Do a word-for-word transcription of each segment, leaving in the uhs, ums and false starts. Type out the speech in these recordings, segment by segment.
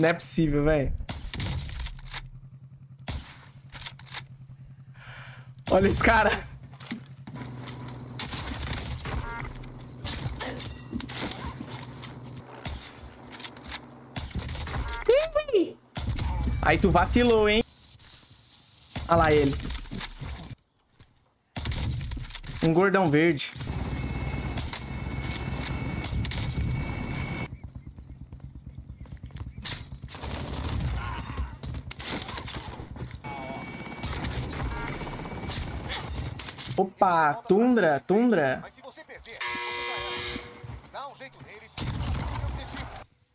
Não é possível, velho. Olha esse cara. Aí tu vacilou, hein? Olha lá ele. Um gordão verde. Opa, tundra, tundra. Mas se você perder, você já era. Dá um jeito neles. Seu objetivo.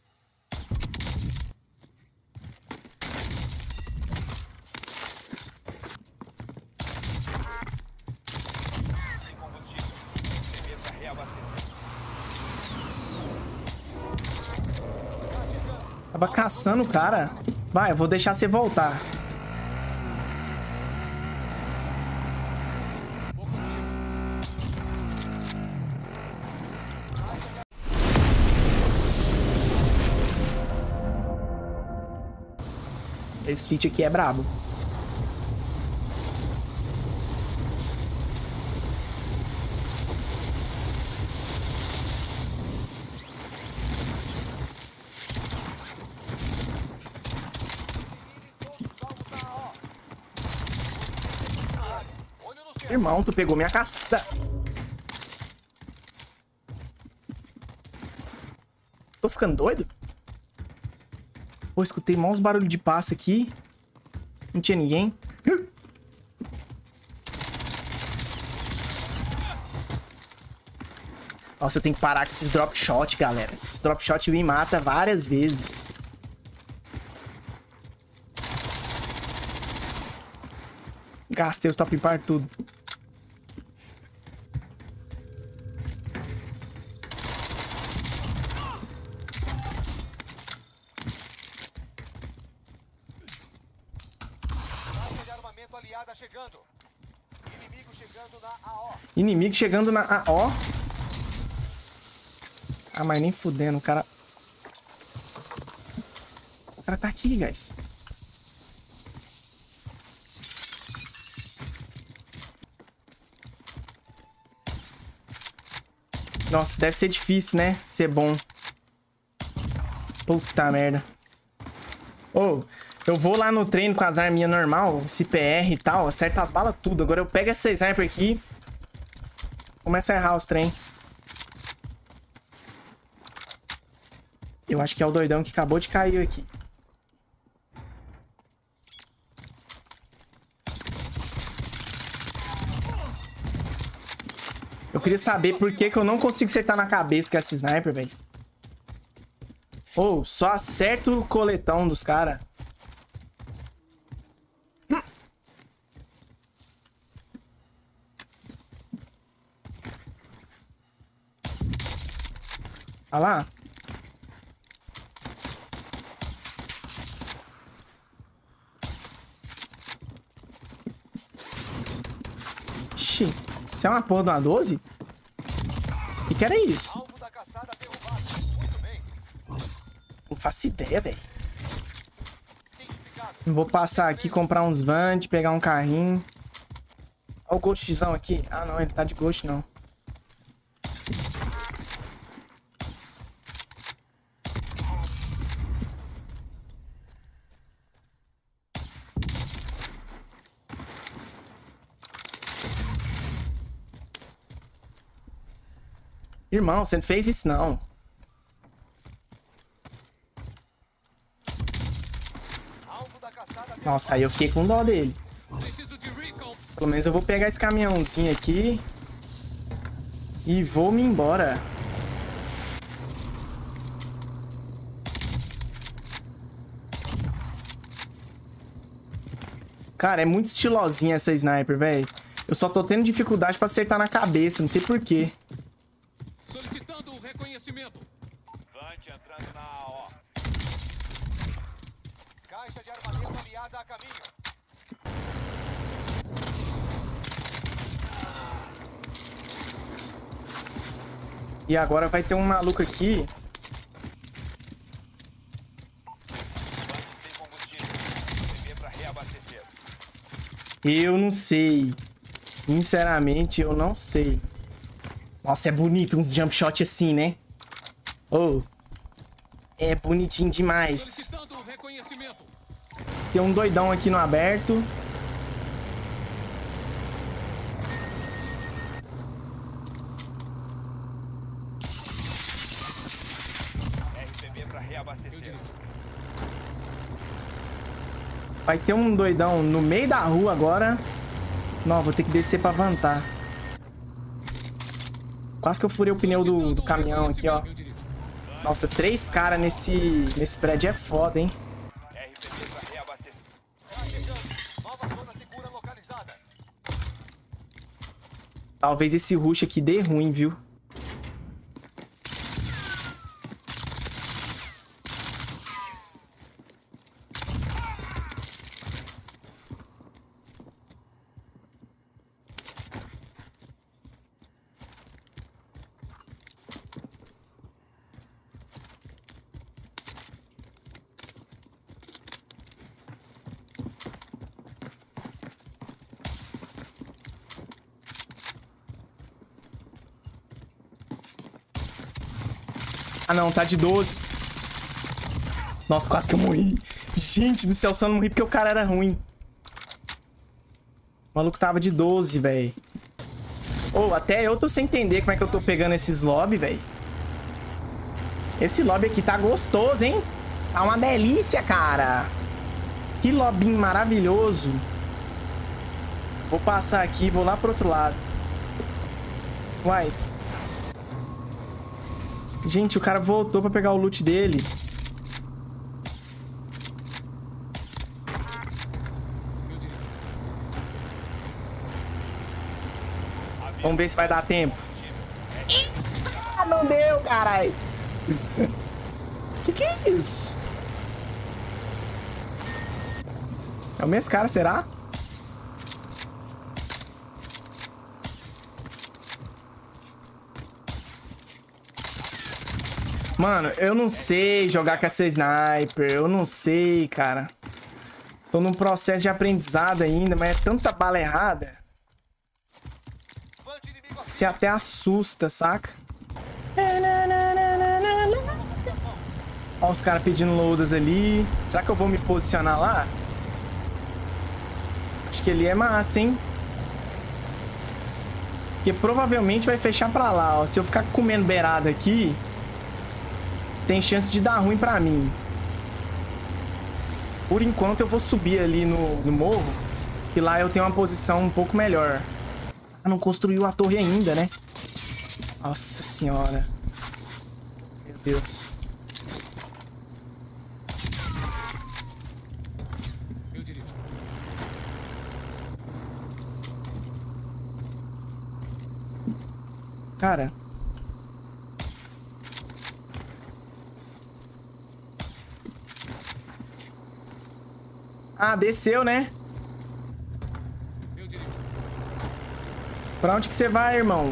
Sem combustível. Defesa real acesa. Tava caçando o cara. Vai, eu vou deixar você voltar. Esse feat aqui é brabo. Irmão, tu pegou minha caçada. Tô ficando doido? Pô, escutei mal uns barulhos de passe aqui. Não tinha ninguém. Nossa, eu tenho que parar com esses drop shot, galera. Esses drop shot me matam várias vezes. Gastei os top par tudo. Chegando. Inimigo chegando na A O. Inimigo chegando na A O. Ah, mas nem fudendo, o cara... O cara tá aqui, guys. Nossa, deve ser difícil, né? Ser bom. Puta merda. Ô... Oh. Eu vou lá no treino com as arminhas normal, C P R e tal, acerta as balas tudo. Agora eu pego essa sniper aqui, começa a errar os trem. Eu acho que é o doidão que acabou de cair aqui. Eu queria saber por que que eu não consigo acertar na cabeça com essa sniper, velho. Ou, oh, só acerta o coletão dos caras. Olha lá. Ixi, isso é uma porra de uma doze? O que era isso? Não faço ideia, velho. Vou passar aqui, comprar uns Vand, pegar um carrinho. Olha o Ghostzão aqui. Ah, não, ele tá de Ghost, não. Irmão, você não fez isso, não. Nossa, aí eu fiquei com dó dele. Pelo menos eu vou pegar esse caminhãozinho aqui. E vou me embora. Cara, é muito estilosinha essa sniper, velho. Eu só tô tendo dificuldade pra acertar na cabeça, não sei por quê. Solicitando o reconhecimento. Vante entrando na A O. Caixa de armamento aliada a caminho. E agora vai ter um maluco aqui. Eu não sei. Sinceramente, eu não sei. Nossa, é bonito uns jump shot assim, né? Oh. É bonitinho demais. Solicitando reconhecimento. Tem um doidão aqui no aberto. R P B para reabastecer. Vai ter um doidão no meio da rua agora. Não, vou ter que descer pra vantar. Quase que eu furei o pneu do, do caminhão aqui, ó. Nossa, três caras nesse, nesse prédio é foda, hein? R P B para reabastecer. Tá chegando. Nova zona segura localizada. Talvez esse rush aqui dê ruim, viu? Ah, não, tá de doze. Nossa, quase que eu morri. Gente do céu, só não morri porque o cara era ruim. O maluco tava de doze, velho. Ô, oh, até eu tô sem entender como é que eu tô pegando esses lobby, velho. Esse lobby aqui tá gostoso, hein? Tá uma delícia, cara. Que lobinho maravilhoso. Vou passar aqui e vou lá pro outro lado. Uai. Gente, o cara voltou pra pegar o loot dele. Vamos ver se vai dar tempo. Ah, não deu, caralho. Que que é isso? É o mesmo cara, será? Mano, eu não sei jogar com essa sniper. Eu não sei, cara. Tô num processo de aprendizado ainda, mas é tanta bala errada. Você até assusta, saca? Ó os caras pedindo loadas ali. Será que eu vou me posicionar lá? Acho que ele é massa, hein? Porque provavelmente vai fechar pra lá, ó. Se eu ficar comendo beirada aqui... tem chance de dar ruim pra mim. Por enquanto eu vou subir ali no, no morro. Que lá eu tenho uma posição um pouco melhor. Ah, não construiu a torre ainda, né? Nossa senhora. Meu Deus. Eu dirijo. Cara... Ah, desceu, né? Eu dirijo. Pra onde que você vai, irmão?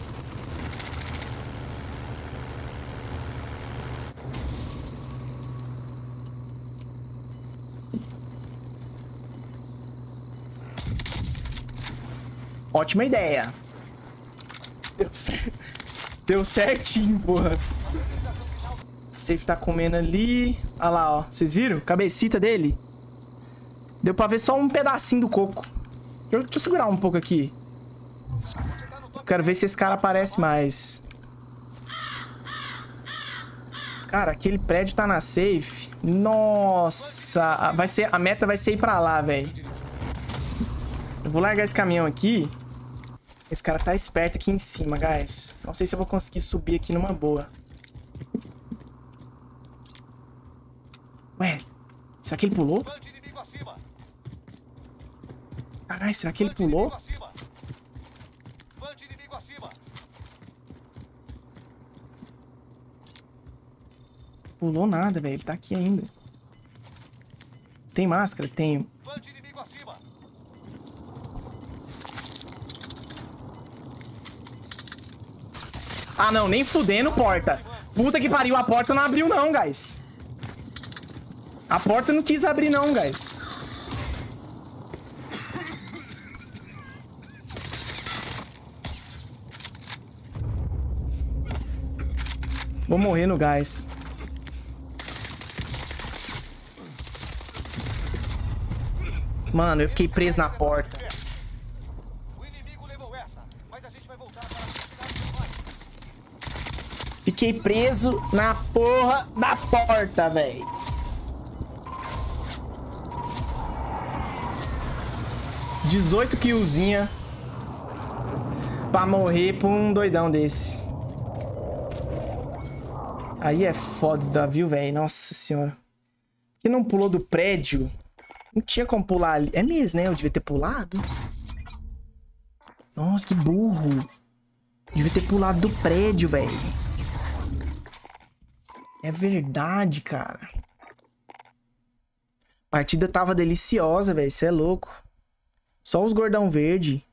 Ótima ideia. Deu certo. Deu certinho, porra. O safe tá comendo ali. Olha lá, ó. Vocês viram? Cabecita dele. Deu pra ver só um pedacinho do coco. Deixa eu, deixa eu segurar um pouco aqui. Eu quero ver se esse cara aparece mais. Cara, aquele prédio tá na safe. Nossa. Vai ser, a meta vai ser ir pra lá, velho. Eu vou largar esse caminhão aqui. Esse cara tá esperto aqui em cima, guys. Não sei se eu vou conseguir subir aqui numa boa. Ué, será que ele pulou? Caralho, será que ele pulou? Pulou nada, velho. Ele tá aqui ainda. Tem máscara? Tenho. Ah, não. Nem fudendo, porta. Puta que pariu. A porta não abriu, não, guys. A porta não quis abrir, não, guys. Vou morrer no gás. Mano, eu fiquei preso na porta. O inimigo levou essa, mas a gente vai voltar para a cidade. Fiquei preso na porra da porta, velho. dezoito killzinha pra morrer por um doidão desse. Aí é foda, viu, velho? Nossa senhora. Que não pulou do prédio? Não tinha como pular ali. É mesmo, né? Eu devia ter pulado. Nossa, que burro. Devia ter pulado do prédio, velho. É verdade, cara. A partida tava deliciosa, velho. Você é louco. Só os gordão verde.